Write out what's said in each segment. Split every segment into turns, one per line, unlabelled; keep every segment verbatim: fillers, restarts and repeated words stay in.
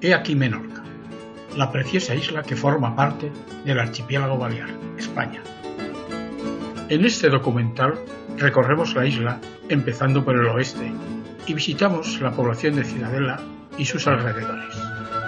He aquí Menorca, la preciosa isla que forma parte del archipiélago balear, España. En este documental recorremos la isla empezando por el oeste y visitamos la población de Ciudadela y sus alrededores.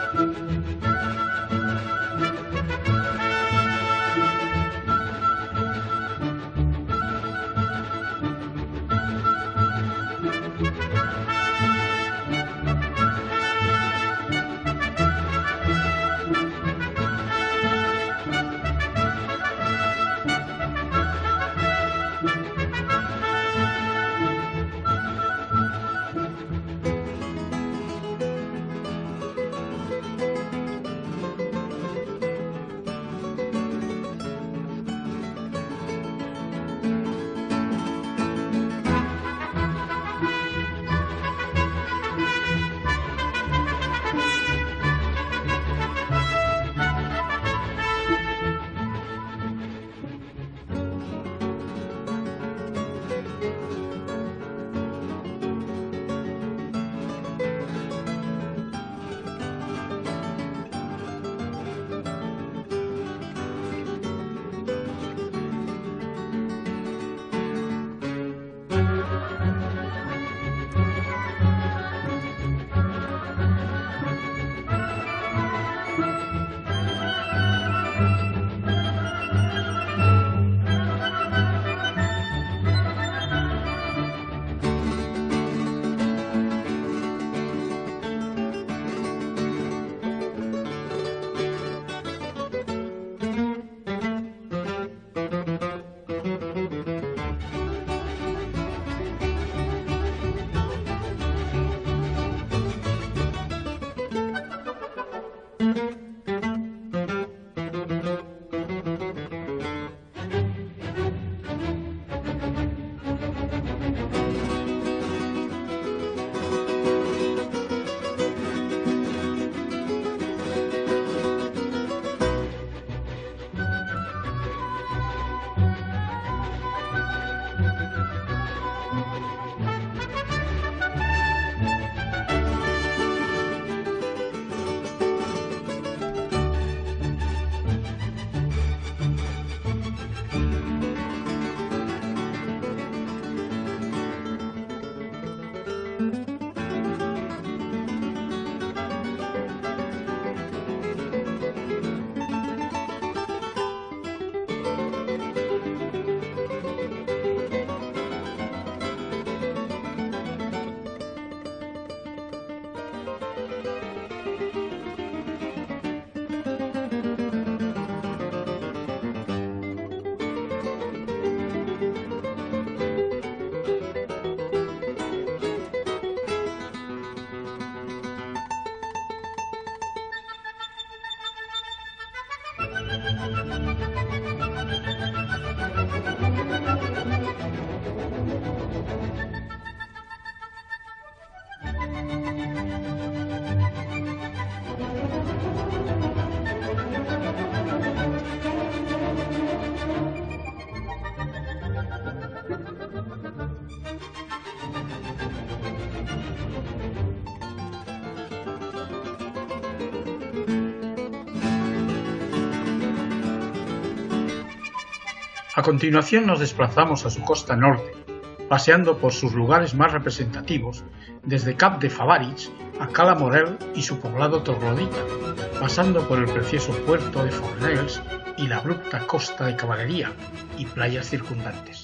A continuación nos desplazamos a su costa norte, paseando por sus lugares más representativos, desde Cap de Favaritx a Cala Morel y su poblado troglodita, pasando por el precioso puerto de Fornells y la abrupta costa de Caballería y playas circundantes.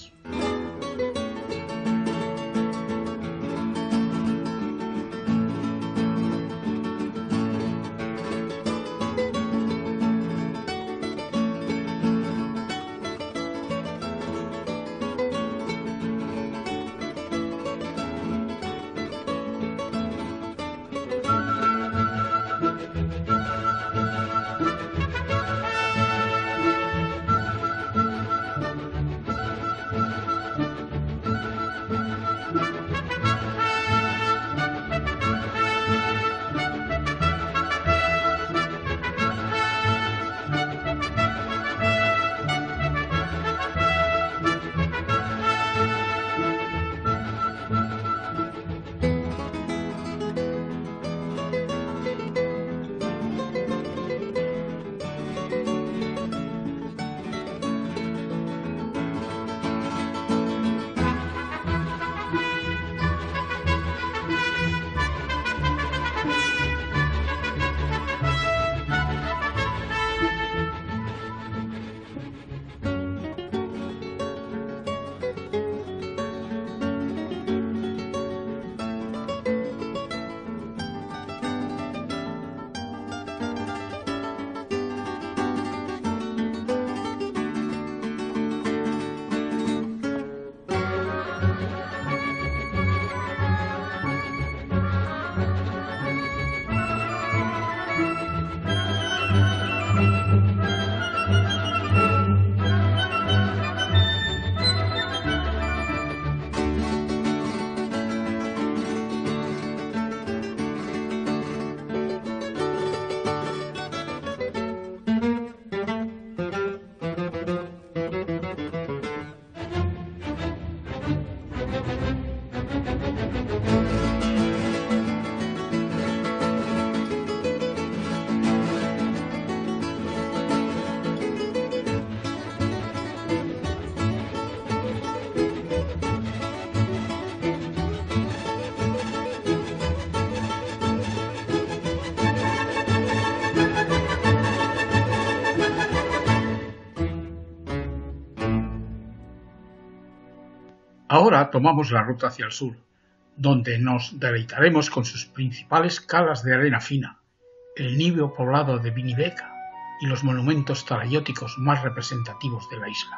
Ahora tomamos la ruta hacia el sur, donde nos deleitaremos con sus principales calas de arena fina, el níveo poblado de Vinibeca y los monumentos talayóticos más representativos de la isla.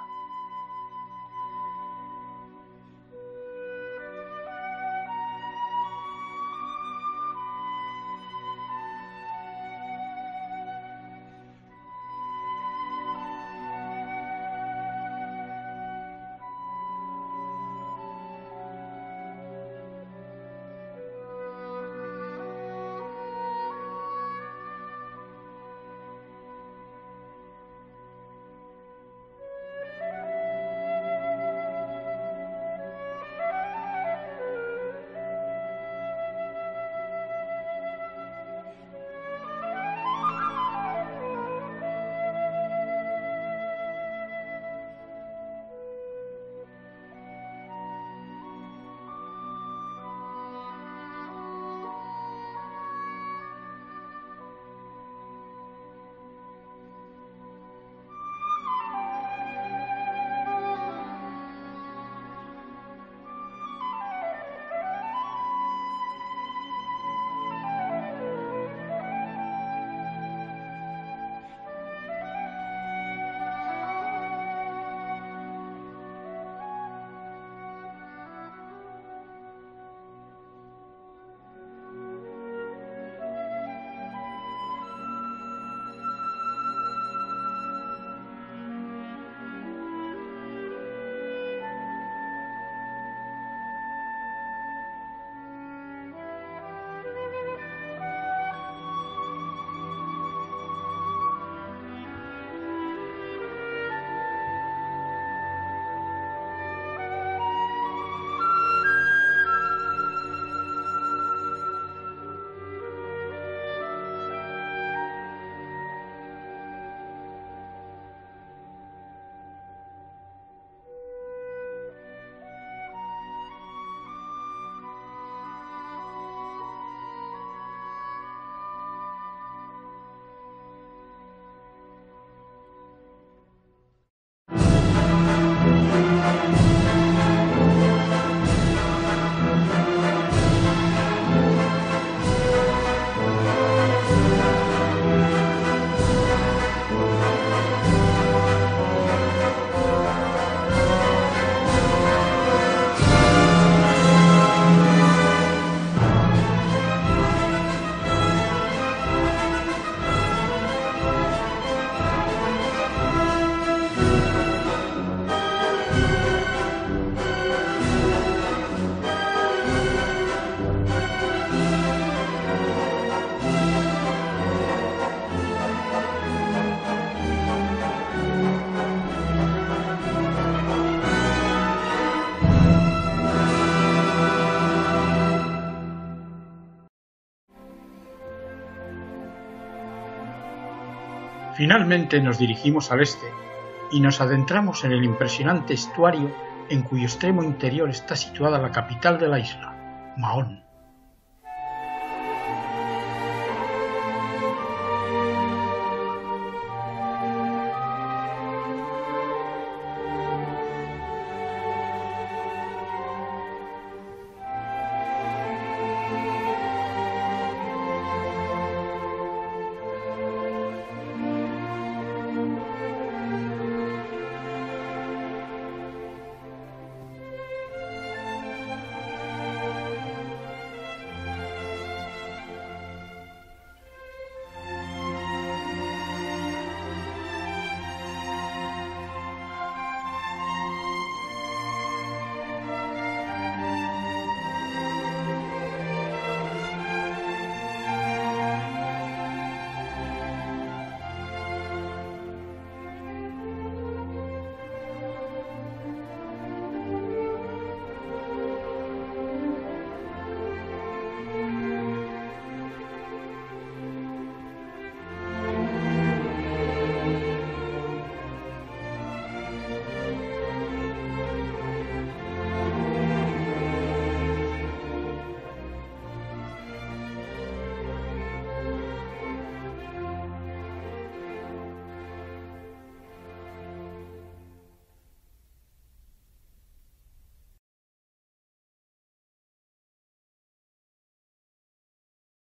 Finalmente nos dirigimos al este y nos adentramos en el impresionante estuario en cuyo extremo interior está situada la capital de la isla, Mahón.